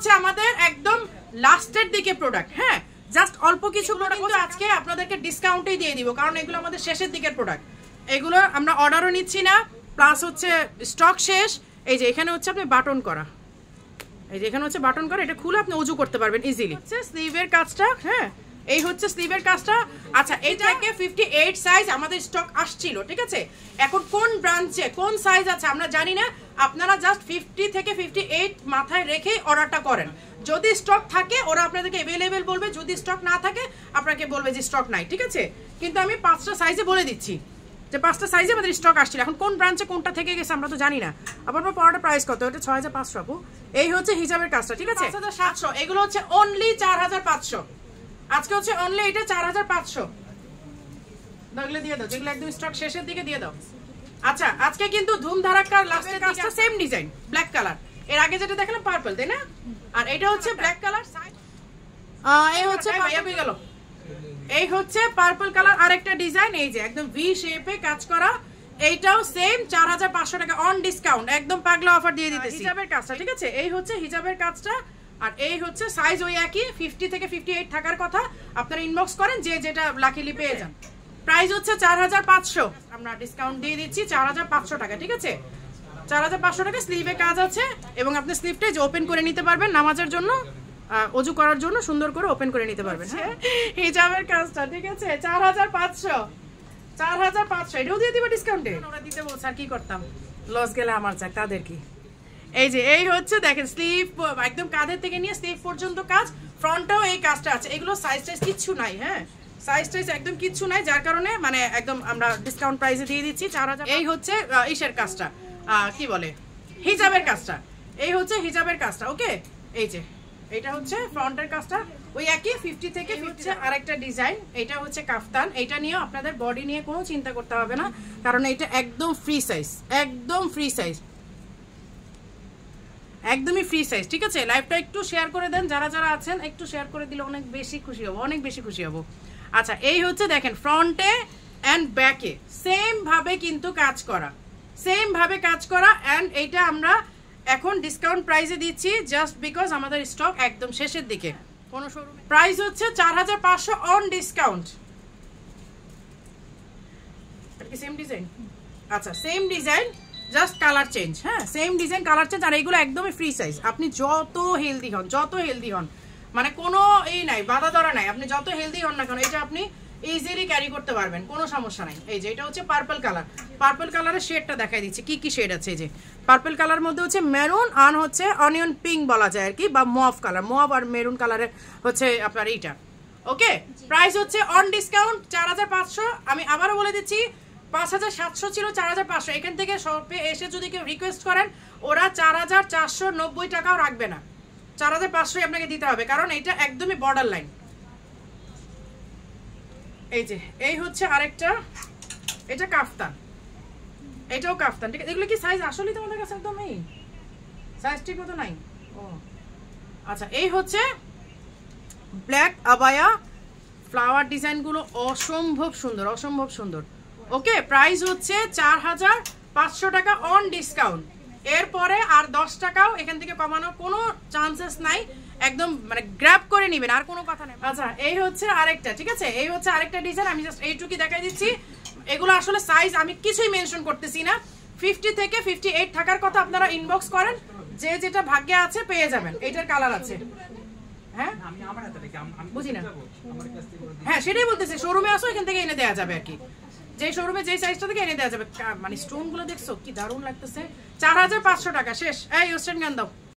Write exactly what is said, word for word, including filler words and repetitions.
হচ্ছে আমাদের একদম লাস্টের দিকে প্রোডাক্ট, হ্যাঁ জাস্ট অল্প কিছু প্রোডাক্ট কিন্তু আজকে আপনাদেরকে ডিসকাউন্টেই দিয়ে দিব, কারণ এগুলো আমাদের শেষের দিকের প্রোডাক্ট। এগুলো আমরা অর্ডারও নিচ্ছি না, প্লাস হচ্ছে স্টক শেষ। এই যে এখানে হচ্ছে আপনি বাটন করা, এই যে এখানে হচ্ছে বাটন করা, এটা খুলে আপনি উজু করতে পারবেন ইজিলি। হচ্ছে স্লিভের কাজটা, হ্যাঁ এই হচ্ছে স্লিভের কাজটা। আচ্ছা এইটাকে ফিফটি এইট সাইজ আমাদের স্টক আসছিল, ঠিক আছে। এখন কোন ব্রাঞ্চে কোন সাইজ আছে আমরা জানি না, আপনারা জাস্ট ফিফটি থেকে ফিফটি এইট মাথায় রেখে অর্ডারটা করেন। যদি স্টক থাকে ওরা আপনাদেরকে অ্যাভেলেবেল বলবে, যদি স্টক না থাকে আপনাকে বলবে যে স্টক নাই, ঠিক আছে। কিন্তু আমি পাঁচটা সাইজে বলে দিচ্ছি যে পাঁচটা সাইজে আমাদের স্টক আসছিল। এখন কোন ব্রাঞ্চে কোনটা থেকে গেছে আমরা তো জানি না। আবার পড়াটা প্রাইস কত, এটা ছয় হাজার পাঁচশো আপু। এই হচ্ছে হিজাবের কাজটা, ঠিক আছে, পাঁচ হাজার সাতশো। এগুলো হচ্ছে অনলি চার হাজার পাঁচশো। আজকে হচ্ছে অনলি এটা চার হাজার পাঁচশো। দেখলে দিয়ে দাও, যেগুলো একদম স্টক শেষের দিকে দিয়ে দাও। আচ্ছা আজকে কিন্তু ধুম ধারাক্কার লাস্টের কাজটা সেম ডিজাইন, ব্ল্যাক কালার। এর আগে যেটা দেখলাম পার্পল, তাই না? আর এটা হচ্ছে ব্ল্যাক কালার। এই হচ্ছে ভাইয়া পেয়ে গেল, এই হচ্ছে পার্পল কালার আরেকটা ডিজাইন। এই যে একদম ভি শেপে কাজ করা, এইটাও সেম চার হাজার পাঁচশো টাকা অন ডিসকাউন্ট, একদম পাগলা অফার দিয়ে দিতেছি। হিজাবের কাজটা, ঠিক আছে, এই হচ্ছে হিজাবের কাজটা। আর এই হচ্ছে সাইজ ওই একই, ফিফটি থেকে ফিফটি এইট থাকার কথা। আপনারা ইনবক্স করেন যে যেটা লাকিলি পেয়ে যান। প্রাইস হচ্ছে চার হাজার পাঁচশো, আমরা ডিসকাউন্ট দিয়ে দিচ্ছি চার হাজার পাঁচশো টাকা, ঠিক আছে, চার হাজার পাঁচশো টাকা। স্লিভে কাজ আছে এবং আপনি স্লিভটা যে ওপেন করে নিতে পারবেন নামাজের জন্য, অজু করার জন্য সুন্দর করে ওপেন করে নিতে পারবেন। হ্যাঁ হিজাবের কাজটা, ঠিক আছে, চার হাজার পাঁচশো, চার হাজার পাঁচশো। এটাও দিয়ে দিবে ডিসকাউন্টে। ওরা দিতে বলছে, আর কি করতাম, লস গেলে আমার চাক, তাদের কি। এই যে এই হচ্ছে দেখেন স্লিভ একদম কাঁধের থেকে নিয়ে স্লিভ পর্যন্ত কাজ, ফ্রন্টেও এই কাজটা আছে। এগুলো সাইজ টাইজ কিচ্ছু নাই, হ্যাঁ সাইজ টাইজ একদম কিচ্ছু নাই, যার কারণে মানে একদম আমরা ডিসকাউন্ট প্রাইসে দিয়ে দিচ্ছি চার হাজার। এই হচ্ছে ইসের কাজটা, কি বলে হিজাবের কাজটা, এই হচ্ছে হিজাবের কাজটা। ওকে এই যে এটা হচ্ছে ফ্রন্টের কাজটা ওই একই ফিফটি থেকে হচ্ছে আরেকটা ডিজাইন। এটা হচ্ছে কাফতান, এটা নিয়ে আপনাদের বডি নিয়ে কোনো চিন্তা করতে হবে না, কারণ এটা একদম ফ্রি সাইজ, একদম ফ্রি সাইজ, একদমই ফ্রি সাইজ, ঠিক আছে। লাইভটা একটু শেয়ার করে দেন, যারা যারা আছেন একটু শেয়ার করে দিলে অনেক বেশি খুশি হবো, অনেক বেশি খুশি হবো। আচ্ছা এই হচ্ছে দেখেন ফ্রন্টে অ্যান্ড ব্যাকে সেম ভাবে কিন্তু কাজ করা, সেম ভাবে কাজ করা। অ্যান্ড এইটা আমরা এখন ডিসকাউন্ট প্রাইসে দিচ্ছি জাস্ট বিকজ আমাদের স্টক একদম শেষের দিকে। কোনো শোরুমে প্রাইস হচ্ছে চার হাজার পাঁচশো অন ডিসকাউন্ট। সেম ডিজাইন, আচ্ছা same design, just colour change, হ্যাঁ সেম ডিজাইন কালার চেঞ্জ। আর এইগুলো একদমই ফ্রি সাইজ, আপনি যত হেলদি হন, যত হেলদি হন, মানে কোনো এই নাই, বাধা ধরা নাই, আপনি যত হেলদি হন না কেন এটা আপনি ইজিলি ক্যারি করতে পারবেন, কোনো সমস্যা নাই। এই যে এটা হচ্ছে পার্পল কালার, পার্পল কালারের শেডটা দেখাই দিচ্ছি কি কি শেড আছে। এই যে পার্পল কালার মধ্যে হচ্ছে মেরুন আর হচ্ছে অনিয়ন পিঙ্ক বলা যায় আর কি, বা মভ কালার, মভ আর মেরুন কালারের হচ্ছে আপনার এইটা। ওকে প্রাইস হচ্ছে অন ডিসকাউন্ট চার হাজার পাঁচশো। আমি আবারও বলে দিচ্ছি পাঁচ হাজার সাতশো ছিল, চার হাজার পাঁচশো। এখান থেকে শপে এসে যদি কেউ রিকোয়েস্ট করেন ওরা চার হাজার চারশো নব্বই টাকাও রাখবে না, চার হাজার পাঁচশোই আপনাকে দিতে হবে, কারণ এটা একদমই বর্ডার লাইন। এই যে এই হচ্ছে আরেকটা, এটা কাফতান, এটাও কাফতান, ঠিক আছে। এগুলো কি সাইজ আসলেই তোমাদের কাছে একদম এই সাইজ ঠিক মতো নাই? ও আচ্ছা এই হচ্ছে ব্ল্যাক আবায়া, ফ্লাওয়ার ডিজাইনগুলো অসম্ভব সুন্দর, অসম্ভব সুন্দর। ওকে প্রাইস হচ্ছে চার হাজার পাঁচশো টাকা অন ডিসকাউন্ট। এরপরে আর দশ টাকাও এখান থেকে কমানোর কোনো চান্সেস নাই, একদম মানে গ্র্যাব করে নেবেন, আর কোনো কথা নেই। আচ্ছা এই হচ্ছে আরেকটা, ঠিক আছে, এই হচ্ছে আরেকটা ডিজাইন, আমি জাস্ট এইটুকুই দেখাই দিচ্ছি। এগুলো আসলে সাইজ আমি কিছুই মেনশন করতেছি না, ফিফটি থেকে ফিফটি এইট থাকার কথা। আপনারা ইনবক্স করেন, যে যেটা ভাগ্যে আছে পেয়ে যাবেন। এইটার কালার আছে, হ্যাঁ বুঝি না, হ্যাঁ সেটাই বলতেছি, শোরুমে আসো এখান থেকে এনে দেওয়া যাবে আর কি, যে শোরুমে যে সাইজটা থেকে এনে দেওয়া যাবে। মানে স্টোন গুলো দেখছো কি দারুণ লাগতেছে। চার হাজার পাঁচশো টাকা শেষ। এই ওয়েস্টার্ন গান দাও।